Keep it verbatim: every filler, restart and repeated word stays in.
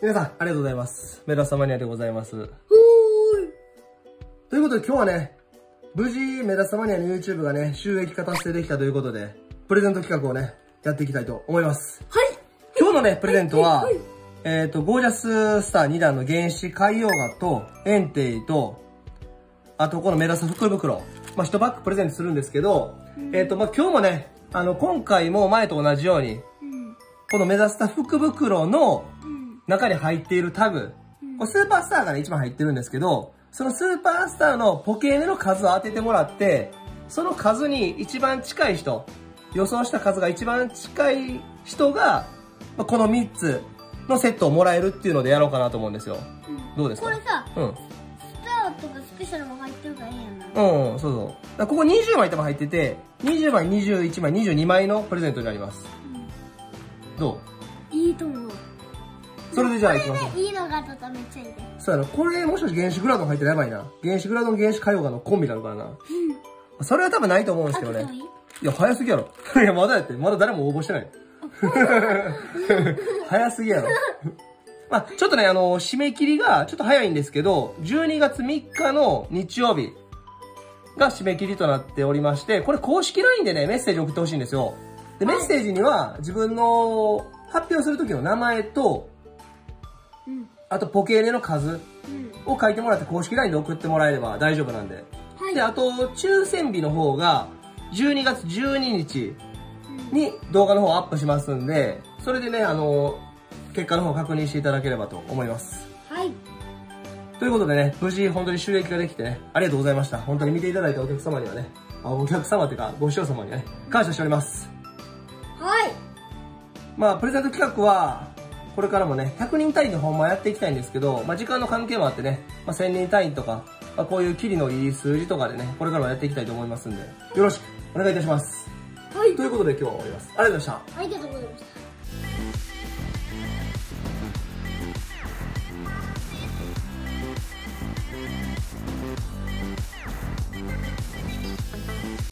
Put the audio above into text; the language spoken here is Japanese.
皆さん、ありがとうございます。メダサマニアでございます。 ほーい。 ということで今日はね、無事メダサマニアの YouTube がね、収益化達成できたということで、プレゼント企画をね、やっていきたいと思います。 はい。 今日のね、プレゼントは、 はいはいはい、 えっと、ゴージャススターに段の原始海洋画と、エンテイと、あとこのメダサ福袋、まあ、いちバッグプレゼントするんですけど、うん、えっと、まあ、今日もね、あの、今回も前と同じように、うん、このメダスタ福袋の中に入っているタグ、うん、これスーパースターがね、一番入ってるんですけど、そのスーパースターのポケーネの数を当ててもらって、その数に一番近い人、予想した数が一番近い人が、このみっつのセットをもらえるっていうのでやろうかなと思うんですよ。うん、どうですか？ これさ、 うん。 スターとかスペシャルも入ってるからいいやんな。 うん、そうそう。ここにじゅうまい多分入ってて、にじゅうまい、にじゅういちまい、にじゅうにまいのプレゼントになります。うん、どう？いいと思う。 それでじゃあ行きましょう。 これでいいのがあったらめっちゃいいね。 そうやな。これもしかして原始グラドン入ってるやばいな。原始グラドン原始海洋画のコンビになるからな。うん。それは多分ないと思うんですけどね。いいいや、早すぎやろ。いや、まだやって。まだ誰も応募してない。早すぎやろ。まあ、ちょっとね、あの、締め切りがちょっと早いんですけど、じゅうにがつみっかの日曜日が締め切りとなっておりまして、これ公式 ライン でね、メッセージ送ってほしいんですよ。で、メッセージには自分の発表する時の名前と、うん、あとポケーネの数を書いてもらって公式 ライン で送ってもらえれば大丈夫なんで。はい、で、あと、抽選日の方がじゅうにがつじゅうににちに動画の方をアップしますんで、それでね、あの、結果の方を確認していただければと思います。 はい。 ということでね、無事本当に収益ができてね、ありがとうございました。本当に見ていただいたお客様にはね、お客様っていうか、ご視聴様にはね、感謝しております。 はい。 まあ、プレゼント企画は、これからもね、ひゃくにん単位でほんまやっていきたいんですけど、まあ、時間の関係もあってね、まあ、せんにん単位とか、まあ、こういうキリのいい数字とかでね、これからもやっていきたいと思いますんで、よろしくお願いいたします。はい。ということで今日は終わります。ありがとうございました。 ありがとうございました。